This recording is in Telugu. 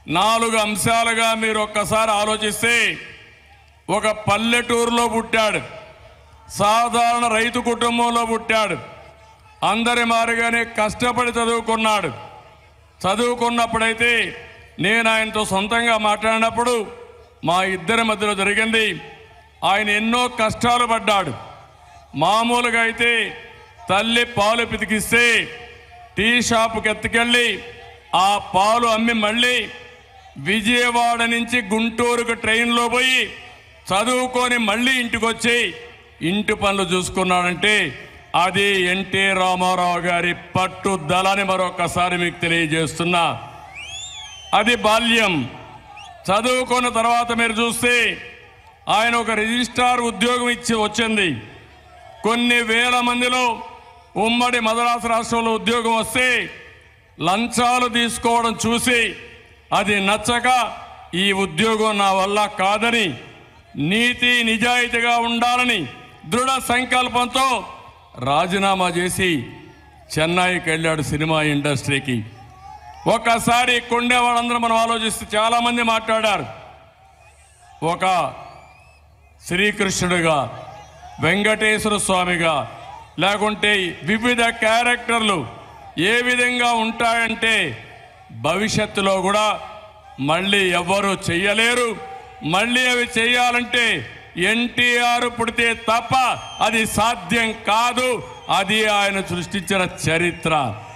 4 అంశాలుగా మీరు ఒక్కసారి ఆలోచిస్తే, ఒక పల్లెటూరులో పుట్టాడు, సాధారణ రైతు కుటుంబంలో పుట్టాడు, అందరి మాదిరిగానే కష్టపడి చదువుకున్నాడు. చదువుకున్నప్పుడైతే నేను ఆయనతో సొంతంగా మాట్లాడినప్పుడు మా ఇద్దరి మధ్యలో జరిగింది, ఆయన ఎన్నో కష్టాలు పడ్డాడు. మామూలుగా అయితే తల్లి పాలు పితికిస్తే టీ షాపుకి ఎత్తుకెళ్ళి ఆ పాలు అమ్మి మళ్ళీ విజయవాడ నుంచి గుంటూరుకు ట్రైన్లో పోయి చదువుకొని మళ్ళీ ఇంటికి వచ్చి ఇంటి పనులు చూసుకున్నాడంటే అది ఎన్టీ రామారావు గారి పట్టుదలని మరొకసారి మీకు తెలియజేస్తున్నా. అది బాల్యం. చదువుకున్న తర్వాత మీరు చూస్తే ఆయన ఒక రిజిస్ట్రార్ ఉద్యోగం ఇచ్చి వచ్చింది. కొన్ని వేల మందిలో ఉమ్మడి మద్రాసు రాష్ట్రంలో ఉద్యోగం వస్తే లంచాలు తీసుకోవడం చూసి అది నచ్చక ఈ ఉద్యోగం నా వల్ల కాదని, నీతి నిజాయితీగా ఉండాలని దృఢ సంకల్పంతో రాజీనామా చేసి చెన్నైకి వెళ్ళాడు సినిమా ఇండస్ట్రీకి. ఒక్కసారి కొండే వాళ్ళందరూ మనం ఆలోచిస్తే చాలామంది మాట్లాడారు. ఒక శ్రీకృష్ణుడిగా, వెంకటేశ్వర స్వామిగా, లేకుంటే వివిధ క్యారెక్టర్లు ఏ విధంగా ఉంటాయంటే భవిష్యత్తులో కూడా మళ్ళీ ఎవ్వరూ చెయ్యలేరు. మళ్ళీ అవి చేయాలంటే ఎన్టీఆర్ పుడితే తప్ప అది సాధ్యం కాదు. అది ఆయన సృష్టించిన చరిత్ర.